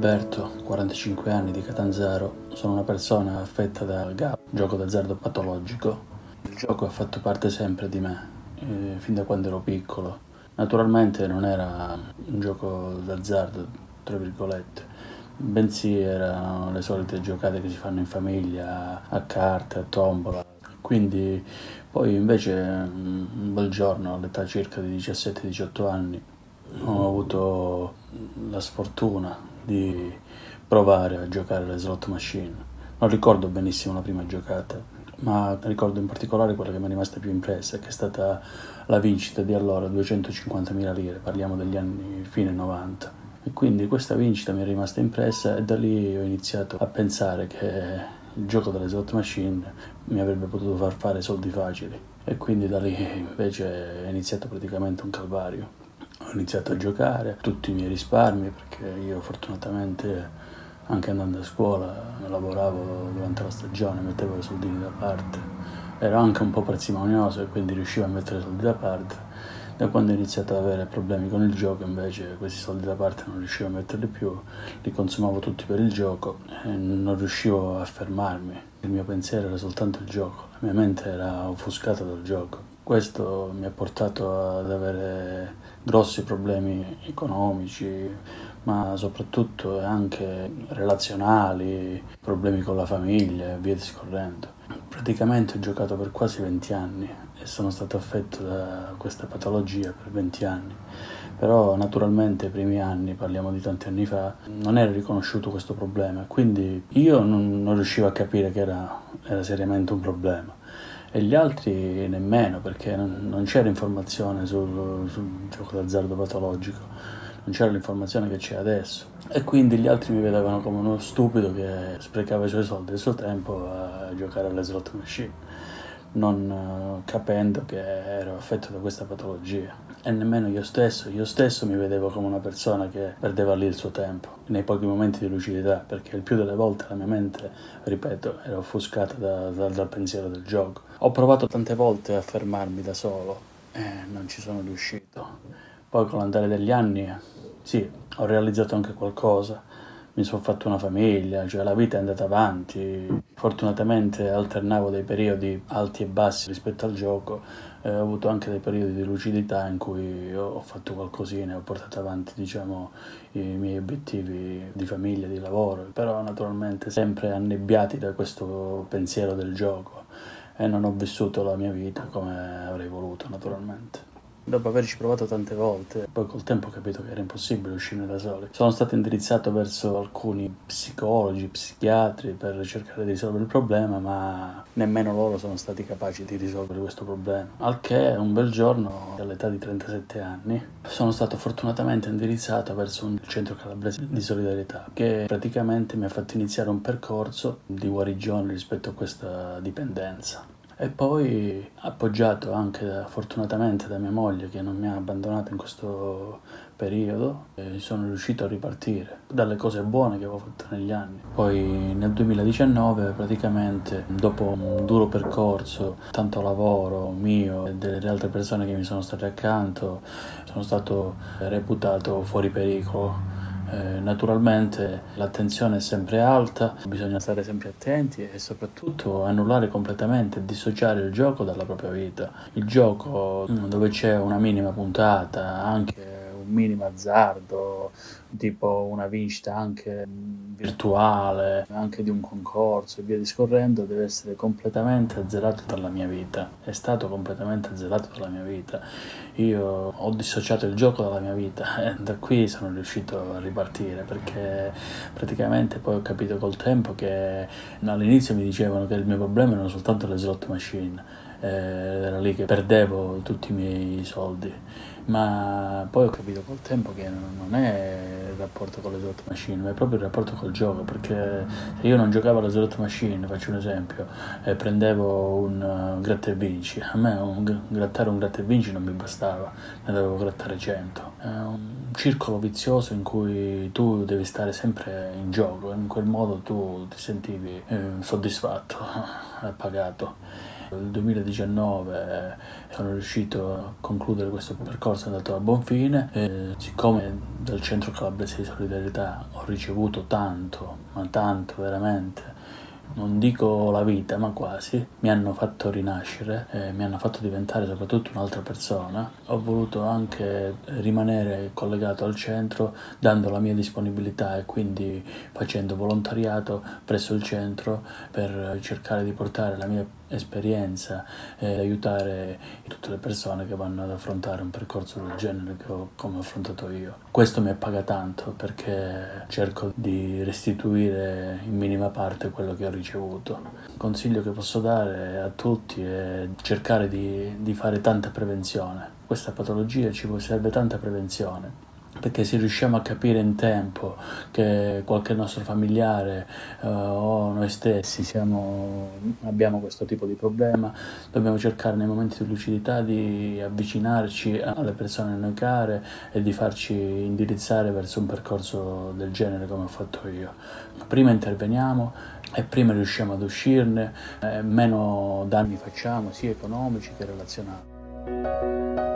Alberto, 45 anni, di Catanzaro. Sono una persona affetta da GAP, gioco d'azzardo patologico. Il gioco ha fatto parte sempre di me, fin da quando ero piccolo. Naturalmente non era un gioco d'azzardo, tra virgolette, bensì erano le solite giocate che si fanno in famiglia, a carte, a tombola. Quindi poi invece un bel giorno, all'età circa di 17-18 anni, ho avuto la sfortuna di provare a giocare alle slot machine. Non ricordo benissimo la prima giocata, ma ricordo in particolare quella che mi è rimasta più impressa, che è stata la vincita di allora, 250.000 lire, parliamo degli anni fine 90. E quindi questa vincita mi è rimasta impressa e da lì ho iniziato a pensare che il gioco delle slot machine mi avrebbe potuto far fare soldi facili. E quindi da lì invece è iniziato praticamente un calvario. Ho iniziato a giocare tutti i miei risparmi, perché io fortunatamente, anche andando a scuola, lavoravo durante la stagione, mettevo i soldini da parte. Ero anche un po' parsimonioso e quindi riuscivo a mettere soldi da parte. Da quando ho iniziato ad avere problemi con il gioco, invece, questi soldi da parte non riuscivo a metterli più, li consumavo tutti per il gioco e non riuscivo a fermarmi. Il mio pensiero era soltanto il gioco, la mia mente era offuscata dal gioco. Questo mi ha portato ad avere grossi problemi economici, ma soprattutto anche relazionali, problemi con la famiglia e via discorrendo. Praticamente ho giocato per quasi 20 anni e sono stato affetto da questa patologia per 20 anni. Però naturalmente i primi anni, parliamo di tanti anni fa, non era riconosciuto questo problema, quindi io non riuscivo a capire che era seriamente un problema. E gli altri nemmeno, perché non c'era informazione sul gioco d'azzardo patologico, non c'era l'informazione che c'è adesso. E quindi gli altri mi vedevano come uno stupido che sprecava i suoi soldi e il suo tempo a giocare alle slot machine, non capendo che ero affetto da questa patologia. E nemmeno io stesso mi vedevo come una persona che perdeva lì il suo tempo, nei pochi momenti di lucidità, perché il più delle volte la mia mente, ripeto, era offuscata dal pensiero del gioco. Ho provato tante volte a fermarmi da solo e non ci sono riuscito. Poi con l'andare degli anni, sì, ho realizzato anche qualcosa, mi sono fatto una famiglia, cioè la vita è andata avanti. Fortunatamente alternavo dei periodi alti e bassi rispetto al gioco, ho avuto anche dei periodi di lucidità in cui ho fatto qualcosina, ho portato avanti, diciamo, i miei obiettivi di famiglia, di lavoro, però naturalmente sempre annebbiati da questo pensiero del gioco e non ho vissuto la mia vita come avrei voluto, naturalmente. Dopo averci provato tante volte, poi col tempo ho capito che era impossibile uscirne da soli. Sono stato indirizzato verso alcuni psicologi, psichiatri per cercare di risolvere il problema, ma nemmeno loro sono stati capaci di risolvere questo problema. Al che un bel giorno, all'età di 37 anni, sono stato fortunatamente indirizzato verso un centro calabrese di solidarietà, che praticamente mi ha fatto iniziare un percorso di guarigione rispetto a questa dipendenza. E poi, appoggiato anche fortunatamente da mia moglie, che non mi ha abbandonato in questo periodo, sono riuscito a ripartire dalle cose buone che avevo fatto negli anni. Poi nel 2019, praticamente, dopo un duro percorso, tanto lavoro mio e delle altre persone che mi sono state accanto, sono stato reputato fuori pericolo. Naturalmente l'attenzione è sempre alta, bisogna stare sempre attenti e soprattutto annullare completamente e dissociare il gioco dalla propria vita. Il gioco dove c'è una minima puntata, anche un minimo azzardo, tipo una vincita anche virtuale, anche di un concorso e via discorrendo, deve essere completamente azzerato dalla mia vita. È stato completamente azzerato dalla mia vita. Io ho dissociato il gioco dalla mia vita e da qui sono riuscito a ripartire, perché praticamente poi ho capito col tempo che all'inizio mi dicevano che il mio problema erano soltanto le slot machine, era lì che perdevo tutti i miei soldi, ma poi ho capito col tempo che non è il rapporto con le slot machine, ma è proprio il rapporto col gioco, perché se io non giocavo alle slot machine, faccio un esempio, e prendevo un gratta e vinci, a me grattare un gratta e vinci non mi bastava, ne dovevo grattare 100. È un circolo vizioso in cui tu devi stare sempre in gioco, in quel modo tu ti sentivi soddisfatto, pagato. Nel 2019 sono riuscito a concludere questo percorso, è andato a buon fine e siccome dal Centro Calabrese di Solidarietà ho ricevuto tanto, ma tanto veramente, non dico la vita, ma quasi, mi hanno fatto rinascere, mi hanno fatto diventare soprattutto un'altra persona. Ho voluto anche rimanere collegato al centro, dando la mia disponibilità e quindi facendo volontariato presso il centro per cercare di portare la mia esperienza e aiutare tutte le persone che vanno ad affrontare un percorso del genere come ho affrontato io. Questo mi appaga tanto perché cerco di restituire in minima parte quello che ho ricevuto. Il consiglio che posso dare a tutti è cercare di fare tanta prevenzione. Questa patologia ci serve tanta prevenzione, perché se riusciamo a capire in tempo che qualche nostro familiare o noi stessi abbiamo questo tipo di problema, dobbiamo cercare nei momenti di lucidità di avvicinarci alle persone a noi care e di farci indirizzare verso un percorso del genere come ho fatto io. Prima interveniamo e prima riusciamo ad uscirne, meno danni facciamo sia economici che relazionali.